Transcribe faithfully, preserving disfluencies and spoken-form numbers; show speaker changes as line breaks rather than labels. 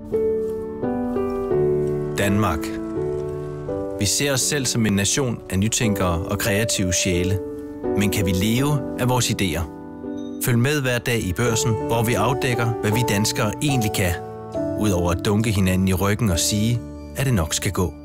Danmark. Vi ser os selv som en nation af nytænkere og kreative sjæle. Men kan vi leve af vores idéer? Følg med hver dag i Børsen, hvor vi afdækker, hvad vi danskere egentlig kan. Udover at dunke hinanden i ryggen og sige, at det nok skal gå.